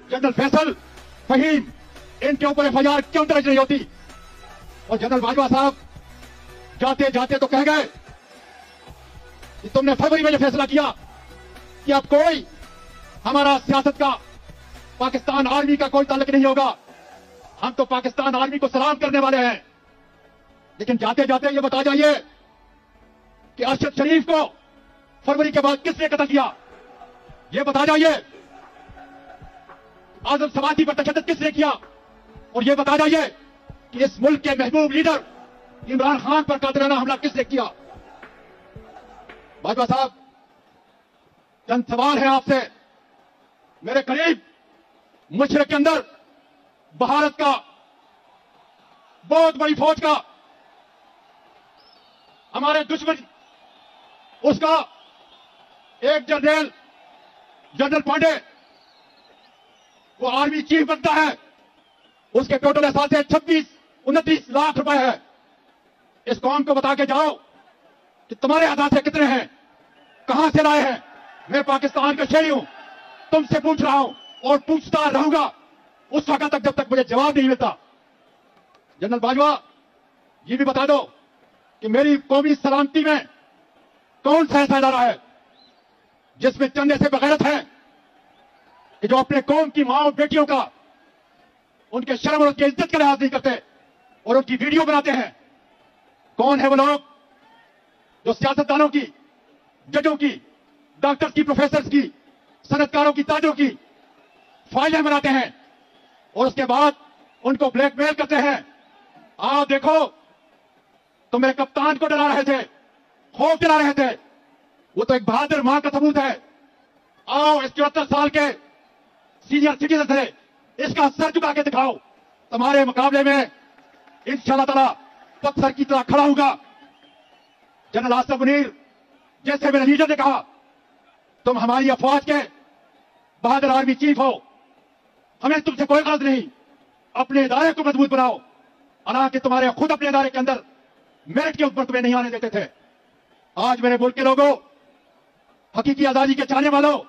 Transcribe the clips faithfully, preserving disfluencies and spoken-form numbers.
General Faisal, Faheem, इनके ऊपर F I R क्यों दर्ज नहीं होती? और जनरल बाजवा साहब जाते जाते तो कह गए कि तुमने फरवरी में यह फैसला किया कि अब कोई हमारा सियासत का पाकिस्तान आर्मी का कोई ताल्लुक नहीं होगा, हम तो पाकिस्तान आर्मी को सलाम करने वाले हैं। लेकिन जाते जाते ये बता जाइए कि अरशद शरीफ को फरवरी के बाद किसने कत्ल किया? ये बता जाइए। आजम सवाती पर तशद्दुद किसने किया? और ये बता जाइए कि इस मुल्क के महबूब लीडर इमरान खान पर कातिलाना हमला किसने किया? बाजवा साहब, चंद सवाल है आपसे। मेरे करीब मशरक के अंदर भारत का बहुत बड़ी फौज का हमारे दुश्मन उसका एक जनरल जनरल पांडे वो आर्मी चीफ बनता है, उसके टोटल एहसास है छब्बीस उनतीस लाख रुपए है। इस कौम को बता के जाओ कि तुम्हारे एहसास कितने हैं, कहां से लाए हैं। मैं पाकिस्तान का शहरी हूं, तुमसे पूछ रहा हूं और पूछता रहूंगा उस वक्त तक जब तक मुझे जवाब नहीं मिलता। जनरल बाजवा, ये भी बता दो कि मेरी कौमी सलामती में कौन सा ऐसा इदारा है जिसमें चंद ऐसे बगैरत हैं कि जो अपने कौम की मां और बेटियों का, उनके शर्म और उनकी इज्जत का लिहाज नहीं करते और उनकी वीडियो बनाते हैं। कौन है वो लोग जो सियासतदानों की, जजों की, डॉक्टर्स की, प्रोफेसर्स की, सनतकारों की, ताजों की फाइलें बनाते हैं और उसके बाद उनको ब्लैकमेल करते हैं? आओ देखो, तो मेरे कप्तान को डरा रहे थे, खौफ दिला रहे थे, वो तो एक बहादुर मां का सबूत है। आओ, इस चौहत्तर साल के सीनियर सिटीजन थे, इसका सर झुका के दिखाओ। तुम्हारे मुकाबले में इंशाअल्लाह ताला पत्थर की तरह खड़ा होगा। जनरल आसिफ मुनीर जैसे मेरे लीडर ने कहा, तुम हमारी अफवाज के बहादुर आर्मी चीफ हो, हमें तुमसे कोई गरज नहीं, अपने इदारे को मजबूत बनाओ। हालांकि तुम्हारे खुद अपने इदारे के अंदर मेरिट के ऊपर तुम्हें नहीं आने देते थे। आज मेरे मुल्क के लोगों, हकीकी आजादी के चाहने वालों,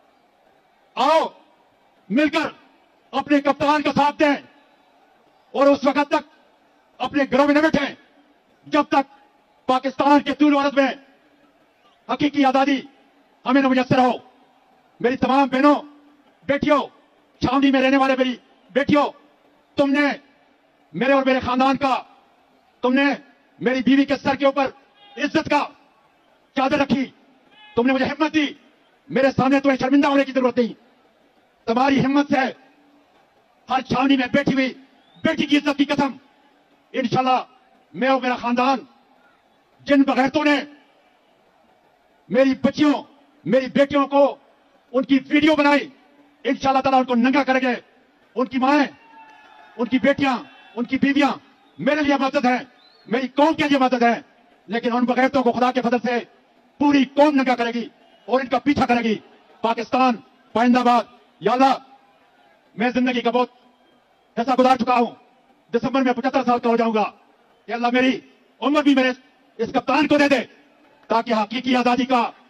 आओ मिलकर अपने कप्तान का साथ दें और उस वक्त तक अपने घरों में न बैठें जब तक पाकिस्तान के तूल भारत में हकीकी आजादी हमें न मुयस्सर हो। मेरी तमाम बहनों, बेटियों, छावनी में रहने वाले मेरी बेटियों, तुमने मेरे और मेरे खानदान का, तुमने मेरी बीवी के सर के ऊपर इज्जत का चादर रखी, तुमने मुझे हिम्मत दी। मेरे सामने तुम्हें शर्मिंदा होने की जरूरत नहीं। तुम्हारी हिम्मत से हर छावनी में बैठी हुई बेटी की इज्जत की कसम, इंशाल्लाह मैं और मेरा खानदान, जिन बगैरतों ने मेरी बच्चियों, मेरी बेटियों को उनकी वीडियो बनाई, इंशाल्लाह ताला उनको नंगा करेंगे। उनकी माएं, उनकी बेटियां, उनकी बीवियां मेरे लिए मदद है, मेरी कौम के लिए मदद है, लेकिन उन बगैरतों को खुदा के फजल से पूरी कौम नंगा करेगी और इनका पीछा करेगी। पाकिस्तान पाइंदाबाद। या अल्लाह, मैं जिंदगी का बहुत ऐसा गुजार चुका हूं, दिसंबर में पचहत्तर साल का हो जाऊंगा। या अल्लाह, मेरी उम्र भी मेरे इस कप्तान को दे दे ताकि हकीकी आजादी का